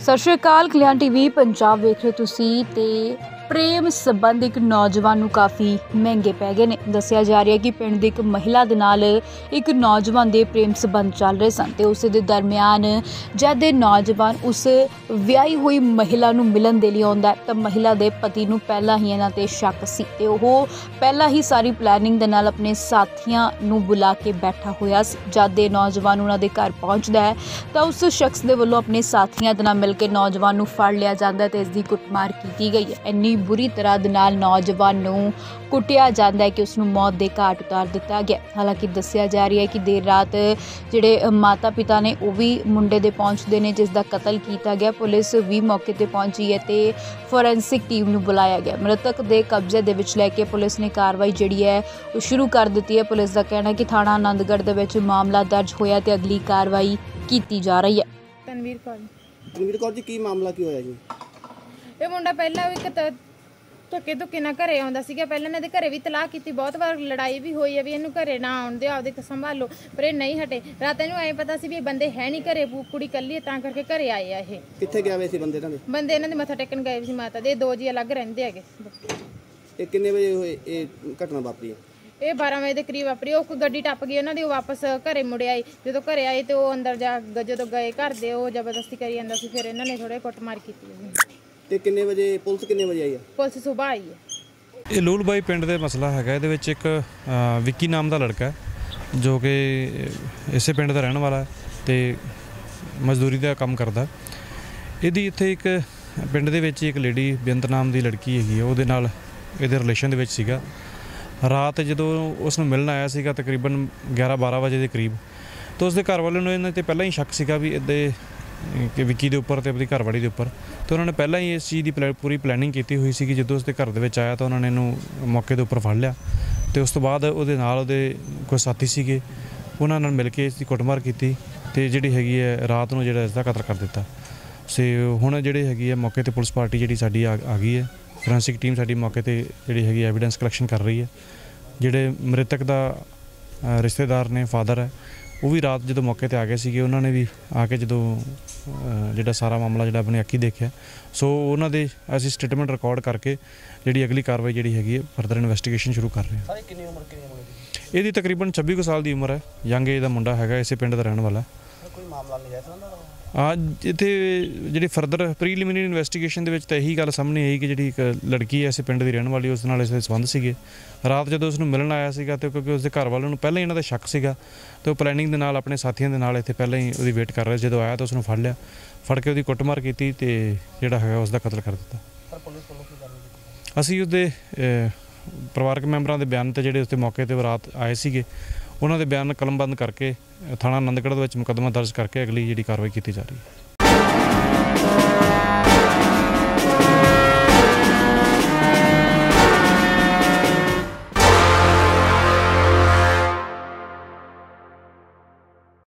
सत श्री अकाल। कल्याण टीवी पंजाब वेख रहे तुसी ते प्रेम संबंध एक नौजवान नूं काफ़ी महंगे पै गए ने। दस्सिया जा रहा है कि पिंड दी एक महिला दे नाल एक नौजवान दे प्रेम संबंध चल रहे सन ते उस दे दरमियान जद नौजवान उस विआही हुई महिला नूं मिलन दे लई आउंदा है तां महिला दे पति नूं पहला ही इन्हां ते शक सी ते ओह पहला ही सारी प्लैनिंग दे नाल अपने साथियां नूं बुला के बैठा होया सी। जद दे नौजवान उन्हां दे घर पहुंचदा है तां उस शख्स दे वल्लों अपने साथियां दे नाल मिल के नौजवान नूं फड़ लिया जांदा है ते इसदी कुटमार कीती गई है। इन्नी बुरी तरह दे नाल नौजवान नूं कुटिया जांदा है कि उसनूं मौत दे घाट उतार दिता गया। हालांकि दस्सिया जा रहा है कि देर रात जिहड़े माता पिता ने वह भी मुंडे दे पहुंचते हैं जिसका कतल किया गया। पुलिस भी मौके पर पहुंची है तो फोरेंसिक टीम नूं बुलाया गया। मृतक दे कब्जे दे विच लैके पुलिस ने कार्रवाई जिहड़ी है वो शुरू कर दी है। पुलिस का कहना है कि थाणा आनंदगढ़ दे विच मामला दर्ज होया ते अगली कार्रवाई की जा रही है। तनवीर कौर जी की मामला की होया जी? ਇਹ ਮੁੰਡਾ ਪਹਿਲਾਂ ਵੀ ਧੱਕੇ ਧੁੱਕੇ ਨਾਲ ਘਰੇ ਆਉਂਦਾ ਸੀਗਾ। ਪਹਿਲਾਂ ਇਹਨਾਂ ਦੇ ਘਰੇ ਵੀ ਤਲਾਕ ਕੀਤੀ, ਬਹੁਤ ਵਾਰ ਲੜਾਈ ਵੀ ਹੋਈ ਹੈ ਵੀ ਇਹਨੂੰ ਘਰੇ ਨਾ ਆਉਣ ਦਿਓ, ਆਪਦੇ ਸੰਭਾਲੋ, ਪਰ ਇਹ ਨਹੀਂ ਹਟੇ। ਰਾਤ ਇਹਨੂੰ ਐਂ ਪਤਾ ਸੀ ਵੀ ਇਹ ਬੰਦੇ ਹੈ ਨਹੀਂ ਘਰੇ, ਕੁੜੀ ਇਕੱਲੀ ਹੈ ਤਾਂ ਕਰਕੇ ਘਰੇ ਆਏ ਆ। ਇਹ ਕਿੱਥੇ ਗਿਆ ਵੇ ਸੀ ਬੰਦੇ ਇਹਨਾਂ ਦੇ ਮੱਥਾ ਟੇਕਣ ਗਏ ਸੀ ਮਾਤਾ ਦੇ। ਦੋ ਜੀ ਅਲੱਗ ਰਹਿੰਦੇ ਹੈਗੇ। ਇਹ ਕਿੰਨੇ ਵਜੇ ਹੋਏ ਇਹ ਘਟਨਾ ਵਾਪਰੀ? ਇਹ 12 ਵਜੇ ਦੇ ਕਰੀਬ ਵਾਪਰੀ। ਉਹ ਗੱਡੀ ਟੱਪ ਗਈ ਉਹਨਾਂ ਦੀ, ਉਹ ਵਾਪਸ ਘਰੇ ਮੁੜ ਆਈ। ਜਦੋਂ ਘਰੇ ਆਏ ਤੇ ਉਹ ਅੰਦਰ ਜਾ ਜਦੋਂ ਗਏ ਘਰ ਦੇ ਉਹ ਜ਼ਬਰਦਸਤੀ ਕਰੀ ਜਾਂਦਾ ਸੀ। ਫਿਰ ਇਹਨਾਂ ਨੇ ਥੋੜੇ ਕੁੱਟਮਾਰ ਕੀਤੀ। ਤੇ ਕਿੰਨੇ ਵਜੇ ਪੁਲਿਸ ਕਿੰਨੇ ਵਜੇ ਆਈ ਹੈ? ਪੁਲਿਸ ਸੁਬਾਹ ਆਈ ਹੈ। ਇਹ ਲੂਲਬਾਈ ਪਿੰਡ ਦੇ ਮਸਲਾ ਹੈਗਾ। ਇਹਦੇ ਵਿੱਚ ਇੱਕ ਵਿੱਕੀ ਨਾਮ ਦਾ ਲੜਕਾ ਹੈ ਜੋ ਕਿ ਇਸੇ ਪਿੰਡ ਦਾ ਰਹਿਣ ਵਾਲਾ ਹੈ ਤੇ ਮਜ਼ਦੂਰੀ ਦਾ ਕੰਮ ਕਰਦਾ। ਇਹਦੀ ਇੱਥੇ ਇੱਕ ਪਿੰਡ ਦੇ ਵਿੱਚ ਇੱਕ ਲੇਡੀ ਬੇਅੰਤ ਨਾਮ ਦੀ ਲੜਕੀ ਹੈਗੀ ਹੈ, ਉਹਦੇ ਨਾਲ ਇਹਦੇ ਰਿਲੇਸ਼ਨ ਦੇ ਵਿੱਚ ਸੀਗਾ। ਰਾਤ ਜਦੋਂ ਉਸ ਨੂੰ ਮਿਲਣ ਆਇਆ ਸੀਗਾ ਤਕਰੀਬਨ 11-12 ਵਜੇ ਦੇ ਕਰੀਬ, ਤਾਂ ਉਸਦੇ ਘਰ ਵਾਲਿਆਂ ਨੂੰ ਇਹਨਾਂ 'ਤੇ ਪਹਿਲਾਂ ਹੀ ਸ਼ੱਕ ਸੀਗਾ ਵੀ ਇੱਦਾਂ ਕਿ ਵਿੱਕੀ ਦੇ ਉੱਪਰ ਅਤੇ ਆਪਣੀ ਘਰਵਾਲੀ ਦੇ ਉੱਪਰ। ਅਤੇ ਉਹਨਾਂ ਨੇ ਪਹਿਲਾਂ ਹੀ ਇਸ ਚੀਜ਼ ਦੀ ਪੂਰੀ ਪਲੈਨਿੰਗ ਕੀਤੀ ਹੋਈ ਸੀ ਕਿ ਜਦੋਂ ਉਸਦੇ ਘਰ ਦੇ ਵਿੱਚ ਆਇਆ ਤਾਂ ਉਹਨਾਂ ਨੇ ਇਹਨੂੰ ਮੌਕੇ ਦੇ ਉੱਪਰ ਫੜ ਲਿਆ ਅਤੇ ਉਸ ਤੋਂ ਬਾਅਦ ਉਹਦੇ ਨਾਲ ਉਹਦੇ ਕੋਈ ਸਾਥੀ ਸੀਗੇ, ਉਹਨਾਂ ਨਾਲ ਮਿਲ ਕੇ ਇਸ ਦੀ ਕੁੱਟਮਾਰ ਕੀਤੀ ਅਤੇ ਜਿਹੜੀ ਹੈਗੀ ਹੈ ਰਾਤ ਨੂੰ ਜਿਹੜਾ ਇਸ ਦਾ ਕਤਲ ਕਰ ਦਿੱਤਾ। ਸੋ ਹੁਣ ਜਿਹੜੀ ਹੈਗੀ ਹੈ ਮੌਕੇ 'ਤੇ ਪੁਲਿਸ ਪਾਰਟੀ ਜਿਹੜੀ ਸਾਡੀ ਆ ਗਈ ਹੈ। ਫੋਰੈਂਸਿਕ ਟੀਮ ਸਾਡੀ ਮੌਕੇ 'ਤੇ ਜਿਹੜੀ ਹੈਗੀ ਐਵੀਡੈਂਸ ਕਲੈਕਸ਼ਨ ਕਰ ਰਹੀ ਹੈ। ਜਿਹੜੇ ਮ੍ਰਿਤਕ ਦਾ ਰਿਸ਼ਤੇਦਾਰ ਨੇ, ਫਾਦਰ ਹੈ, ਉਹ ਵੀ ਰਾਤ ਜਦੋਂ ਮੌਕੇ 'ਤੇ ਆ ਗਏ ਸੀਗੇ, ਉਹਨਾਂ ਨੇ ਵੀ ਆ ਕੇ ਜਦੋਂ ਜਿਹੜਾ ਸਾਰਾ ਮਾਮਲਾ ਜਿਹੜਾ ਆਪਣੀ ਅੱਖੀਂ ਦੇਖਿਆ। ਸੋ ਉਹਨਾਂ ਦੇ ਅਸੀਂ ਸਟੇਟਮੈਂਟ ਰਿਕਾਰਡ ਕਰਕੇ ਜਿਹੜੀ ਅਗਲੀ ਕਾਰਵਾਈ ਜਿਹੜੀ ਹੈਗੀ ਹੈ ਫਰਦਰ ਇਨਵੈਸਟੀਗੇਸ਼ਨ ਸ਼ੁਰੂ ਕਰ ਰਹੇ ਹਾਂ। ਸਾਰੇ ਕਿੰਨੀ ਉਮਰ ਇਹਦੀ ਤਕਰੀਬਨ 26 ਕੁ ਸਾਲ ਦੀ ਉਮਰ ਹੈ। ਯੰਗ ਏਜ ਦਾ ਮੁੰਡਾ ਹੈਗਾ, ਇਸੇ ਪਿੰਡ ਦਾ ਰਹਿਣ ਵਾਲਾ। ਕੋਈ ਮਾਮਲਾ ਨਹੀਂ ਹੈ ਇੱਥੇ ਜਿਹੜੀ ਫਰਦਰ ਪ੍ਰੀਲਿਮਿਨਰੀ ਇਨਵੈਸਟੀਗੇਸ਼ਨ ਦੇ ਵਿੱਚ ਤਾਂ ਇਹੀ ਗੱਲ ਸਾਹਮਣੇ ਆਈ ਕਿ ਜਿਹੜੀ ਇੱਕ ਲੜਕੀ ਹੈ ਇਸੇ ਪਿੰਡ ਦੀ ਰਹਿਣ ਵਾਲੀ, ਉਸ ਨਾਲ ਇਸ ਦੇ ਸੰਬੰਧ ਸੀਗੇ। ਰਾਤ ਜਦੋਂ ਉਸ ਨੂੰ ਮਿਲਣ ਆਇਆ ਸੀਗਾ ਅਤੇ ਕਿਉਂਕਿ ਉਸਦੇ ਘਰ ਵਾਲਿਆਂ ਨੂੰ ਪਹਿਲਾਂ ਹੀ ਇਹਨਾਂ ਦਾ ਸ਼ੱਕ ਸੀਗਾ ਅਤੇ ਉਹ ਪਲੈਨਿੰਗ ਦੇ ਨਾਲ ਆਪਣੇ ਸਾਥੀਆਂ ਦੇ ਨਾਲ ਇੱਥੇ ਪਹਿਲਾਂ ਹੀ ਉਹਦੀ ਵੇਟ ਕਰ ਰਹੇ। ਜਦੋਂ ਆਇਆ ਤਾਂ ਉਸ ਨੂੰ ਫੜ ਲਿਆ, ਫੜ ਕੇ ਉਹਦੀ ਕੁੱਟਮਾਰ ਕੀਤੀ ਅਤੇ ਜਿਹੜਾ ਹੈਗਾ ਉਸ ਦਾ ਕਤਲ ਕਰ ਦਿੱਤਾ। ਅਸੀਂ ਉਸਦੇ ਪਰਿਵਾਰਕ ਮੈਂਬਰਾਂ ਦੇ ਬਿਆਨ 'ਤੇ ਜਿਹੜੇ ਉਸਦੇ ਮੌਕੇ 'ਤੇ ਰਾਤ ਆਏ ਸੀਗੇ, ਉਹਨਾਂ ਦੇ ਬਿਆਨ ਕਲਮਬੰਦ ਕਰਕੇ ਥਾਣਾ ਆਨੰਦਗੜ੍ਹ ਦੇ ਵਿੱਚ ਮੁਕੱਦਮਾ ਦਰਜ ਕਰਕੇ ਅਗਲੀ ਜਿਹੜੀ ਕਾਰਵਾਈ ਕੀਤੀ ਜਾ ਰਹੀ ਹੈ।